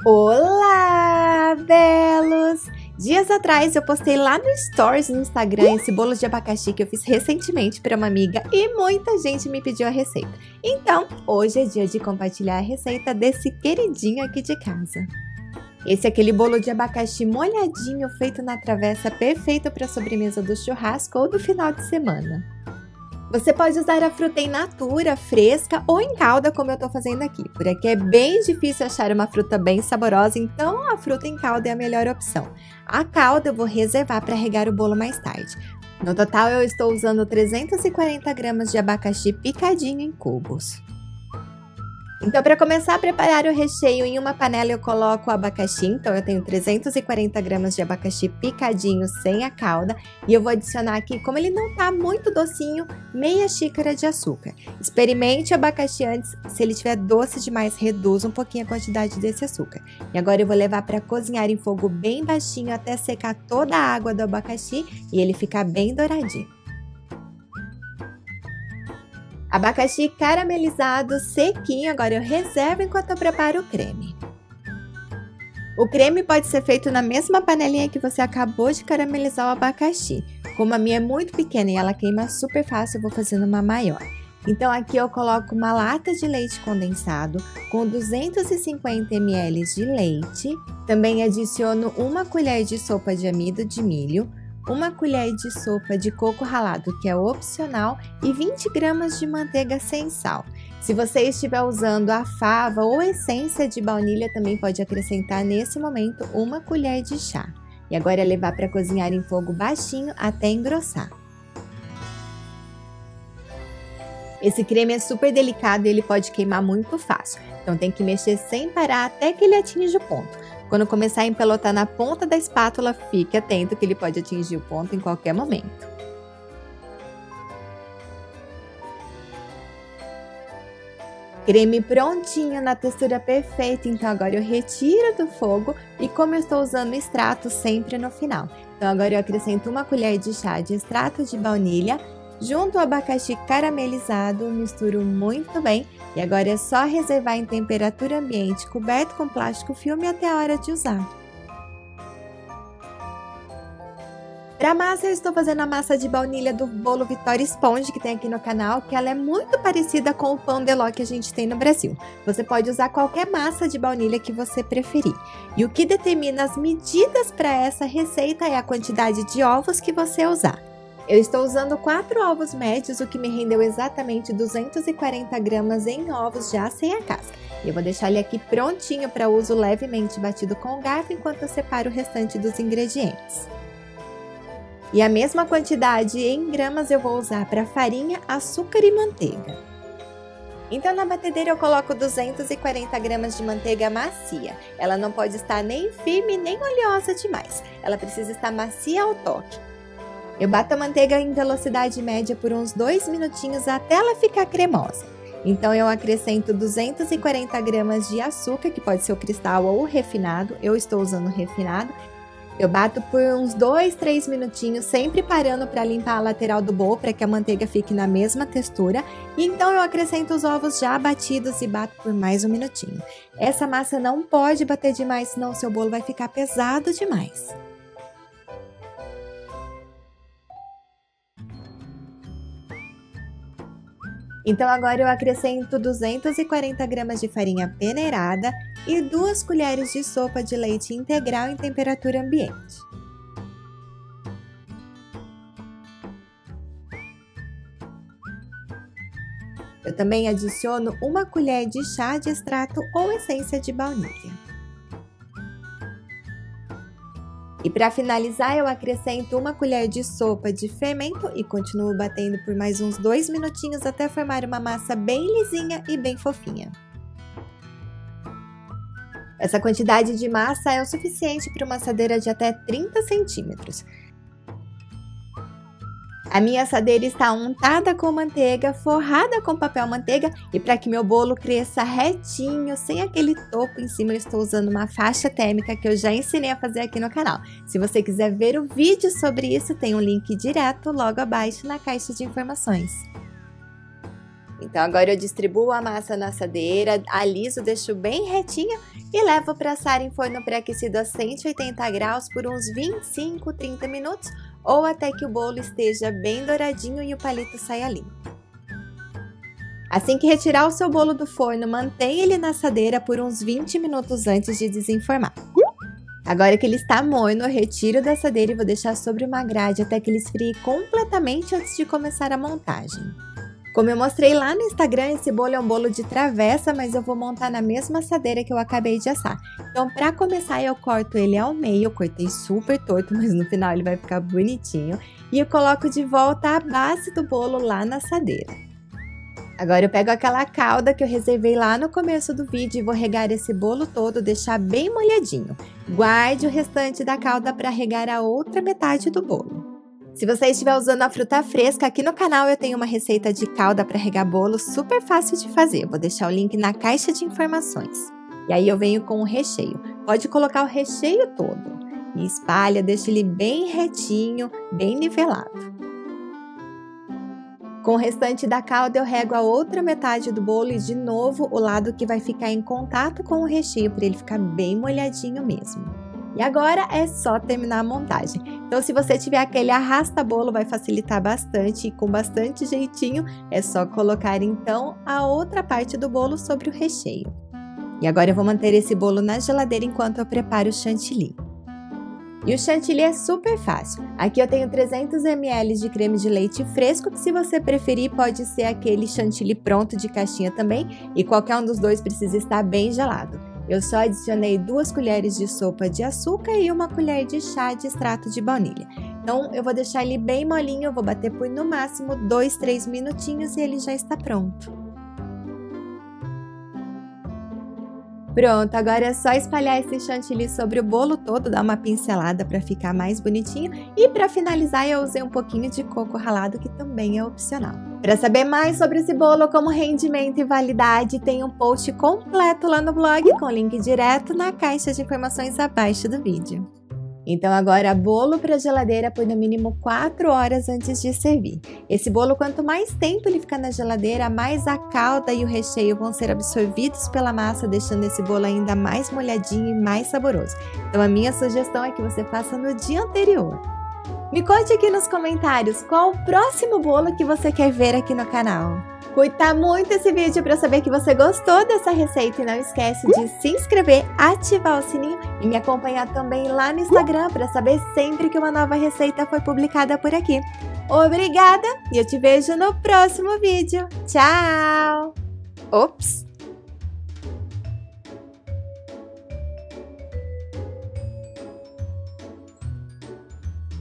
Olá, belos! Dias atrás eu postei lá no Stories no Instagram esse bolo de abacaxi que eu fiz recentemente para uma amiga e muita gente me pediu a receita. Então, hoje é dia de compartilhar a receita desse queridinho aqui de casa. Esse é aquele bolo de abacaxi molhadinho feito na travessa, perfeito para a sobremesa do churrasco ou do final de semana. Você pode usar a fruta in natura, fresca ou em calda, como eu estou fazendo aqui. Por aqui é bem difícil achar uma fruta bem saborosa, então a fruta em calda é a melhor opção. A calda eu vou reservar para regar o bolo mais tarde. No total eu estou usando 340 gramas de abacaxi picadinho em cubos. Então, para começar a preparar o recheio, em uma panela eu coloco o abacaxi. Então, eu tenho 340 gramas de abacaxi picadinho sem a calda. E eu vou adicionar aqui, como ele não tá muito docinho, meia xícara de açúcar. Experimente o abacaxi antes. Se ele estiver doce demais, reduza um pouquinho a quantidade desse açúcar. E agora eu vou levar para cozinhar em fogo bem baixinho até secar toda a água do abacaxi e ele ficar bem douradinho. Abacaxi caramelizado, sequinho, agora eu reservo enquanto eu preparo o creme. O creme pode ser feito na mesma panelinha que você acabou de caramelizar o abacaxi. Como a minha é muito pequena e ela queima super fácil, eu vou fazendo uma maior. Então aqui eu coloco uma lata de leite condensado com 250 ml de leite. Também adiciono uma colher de sopa de amido de milho, uma colher de sopa de coco ralado, que é opcional, e 20 gramas de manteiga sem sal. Se você estiver usando a fava ou essência de baunilha, também pode acrescentar nesse momento uma colher de chá. E agora é levar para cozinhar em fogo baixinho até engrossar. Esse creme é super delicado e ele pode queimar muito fácil, então tem que mexer sem parar até que ele atinja o ponto. Quando começar a empelotar na ponta da espátula, fique atento que ele pode atingir o ponto em qualquer momento. Creme prontinho, na textura perfeita, então agora eu retiro do fogo e como eu estou usando extrato sempre no final. Então agora eu acrescento uma colher de chá de extrato de baunilha, junto ao abacaxi caramelizado, misturo muito bem e agora é só reservar em temperatura ambiente, coberto com plástico filme até a hora de usar. Para a massa, eu estou fazendo a massa de baunilha do bolo Vitória Sponge que tem aqui no canal, que ela é muito parecida com o pão de ló que a gente tem no Brasil. Você pode usar qualquer massa de baunilha que você preferir. E o que determina as medidas para essa receita é a quantidade de ovos que você usar. Eu estou usando 4 ovos médios, o que me rendeu exatamente 240 gramas em ovos já sem a casca. Eu vou deixar ele aqui prontinho para uso levemente batido com o garfo enquanto eu separo o restante dos ingredientes. E a mesma quantidade em gramas eu vou usar para farinha, açúcar e manteiga. Então na batedeira eu coloco 240 gramas de manteiga macia. Ela não pode estar nem firme nem oleosa demais, ela precisa estar macia ao toque. Eu bato a manteiga em velocidade média por uns 2 minutinhos até ela ficar cremosa. Então eu acrescento 240 gramas de açúcar, que pode ser o cristal ou o refinado, eu estou usando o refinado. Eu bato por uns 2, 3 minutinhos, sempre parando para limpar a lateral do bolo para que a manteiga fique na mesma textura. E então eu acrescento os ovos já batidos e bato por mais um minutinho. Essa massa não pode bater demais, senão o seu bolo vai ficar pesado demais. Então agora eu acrescento 240 gramas de farinha peneirada e 2 colheres de sopa de leite integral em temperatura ambiente. Eu também adiciono uma colher de chá de extrato ou essência de baunilha. E para finalizar, eu acrescento uma colher de sopa de fermento e continuo batendo por mais uns 2 minutinhos até formar uma massa bem lisinha e bem fofinha. Essa quantidade de massa é o suficiente para uma assadeira de até 30 centímetros. A minha assadeira está untada com manteiga, forrada com papel manteiga e para que meu bolo cresça retinho, sem aquele topo em cima, eu estou usando uma faixa térmica que eu já ensinei a fazer aqui no canal. Se você quiser ver o vídeo sobre isso, tem um link direto logo abaixo na caixa de informações. Então agora eu distribuo a massa na assadeira, aliso, deixo bem retinha e levo para assar em forno pré-aquecido a 180 graus por uns 25, 30 minutos ou até que o bolo esteja bem douradinho e o palito saia limpo. Assim que retirar o seu bolo do forno, mantenha ele na assadeira por uns 20 minutos antes de desenformar. Agora que ele está morno, eu retiro da assadeira e vou deixar sobre uma grade até que ele esfrie completamente antes de começar a montagem. Como eu mostrei lá no Instagram, esse bolo é um bolo de travessa, mas eu vou montar na mesma assadeira que eu acabei de assar. Então, para começar, eu corto ele ao meio, eu cortei super torto, mas no final ele vai ficar bonitinho. E eu coloco de volta a base do bolo lá na assadeira. Agora eu pego aquela calda que eu reservei lá no começo do vídeo e vou regar esse bolo todo, deixar bem molhadinho. Guarde o restante da calda para regar a outra metade do bolo. Se você estiver usando a fruta fresca, aqui no canal eu tenho uma receita de calda para regar bolo super fácil de fazer. Eu vou deixar o link na caixa de informações. E aí eu venho com o recheio. Pode colocar o recheio todo. E espalha, deixa ele bem retinho, bem nivelado. Com o restante da calda eu rego a outra metade do bolo e de novo o lado que vai ficar em contato com o recheio para ele ficar bem molhadinho mesmo. E agora é só terminar a montagem. Então se você tiver aquele arrasta-bolo vai facilitar bastante e com bastante jeitinho é só colocar então a outra parte do bolo sobre o recheio. E agora eu vou manter esse bolo na geladeira enquanto eu preparo o chantilly. E o chantilly é super fácil. Aqui eu tenho 300 ml de creme de leite fresco, que se você preferir pode ser aquele chantilly pronto de caixinha também, e qualquer um dos dois precisa estar bem gelado. Eu só adicionei 2 colheres de sopa de açúcar e 1 colher de chá de extrato de baunilha. Então eu vou deixar ele bem molinho, eu vou bater por no máximo 2, 3 minutinhos e ele já está pronto. Pronto, agora é só espalhar esse chantilly sobre o bolo todo, dar uma pincelada para ficar mais bonitinho e para finalizar eu usei um pouquinho de coco ralado que também é opcional. Para saber mais sobre esse bolo, como rendimento e validade, tem um post completo lá no blog com link direto na caixa de informações abaixo do vídeo. Então agora bolo para geladeira por no mínimo 4 horas antes de servir. Esse bolo, quanto mais tempo ele ficar na geladeira, mais a calda e o recheio vão ser absorvidos pela massa, deixando esse bolo ainda mais molhadinho e mais saboroso. Então a minha sugestão é que você faça no dia anterior. Me conte aqui nos comentários qual o próximo bolo que você quer ver aqui no canal. Curta muito esse vídeo para saber que você gostou dessa receita e não esquece de se inscrever, ativar o sininho e me acompanhar também lá no Instagram para saber sempre que uma nova receita foi publicada por aqui. Obrigada e eu te vejo no próximo vídeo. Tchau! Ops!